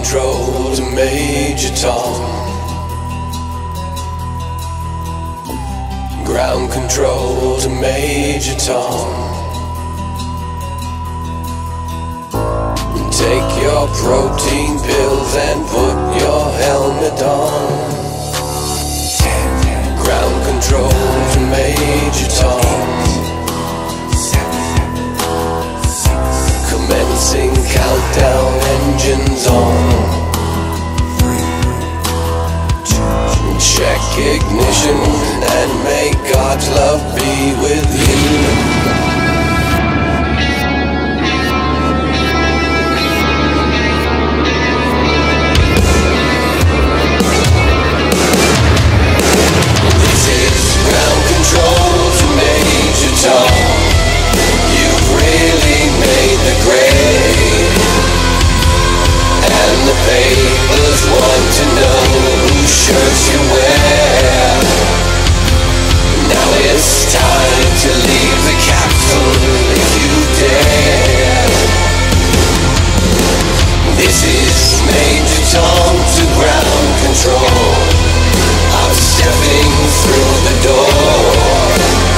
control to Major Tom. Ground control to Major Tom. Take your protein pills and put your helmet on. Ground control to Major Tom. Commencing countdown, engines on. Check ignition and may God's love be with you. Papers want to know whose shirts you wear. Now it's time to leave the capsule if you dare. This is Major Tom to ground control. I'm stepping through the door,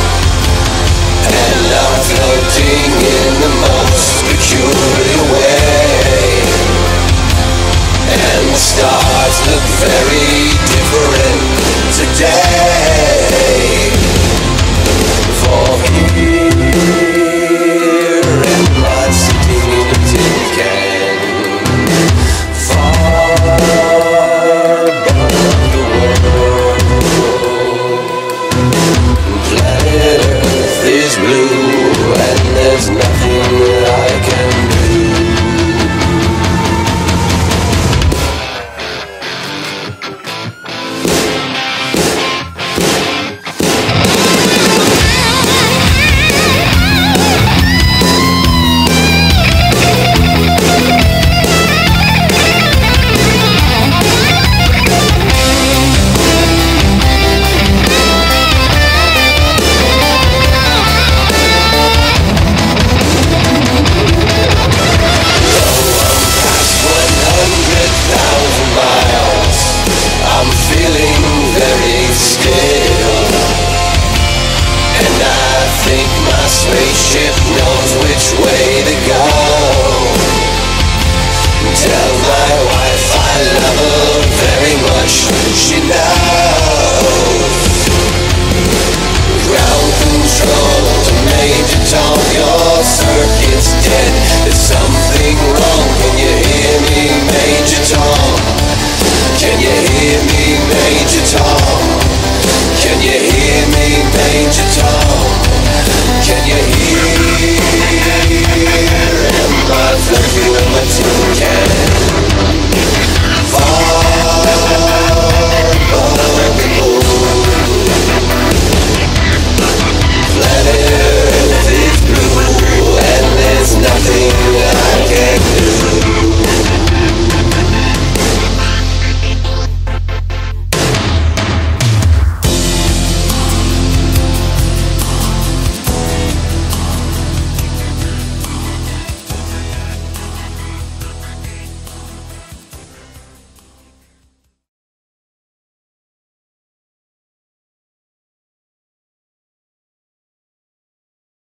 and I'm floating in the most peculiar way. And the stars look very different today. For here am I sitting in a tin can, far above the world. Planet Earth is blue and there's nothing